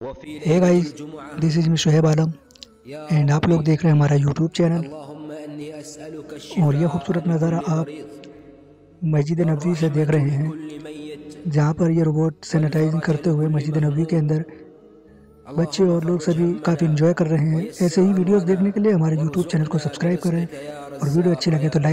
Hey guys, this is me Shoaib Alam and आप लोग देख रहे हैं हमारा यूट्यूब चैनल। और यह खूबसूरत नज़ारा आप मस्जिद नबवी से देख रहे हैं, जहां पर ये रोबोट सैनिटाइजिंग करते हुए मस्जिद नबवी के अंदर बच्चे और लोग सभी काफ़ी इंजॉय कर रहे हैं। ऐसे ही वीडियोस देखने के लिए हमारे यूट्यूब चैनल को सब्सक्राइब करें और वीडियो अच्छी लगे तो लाइक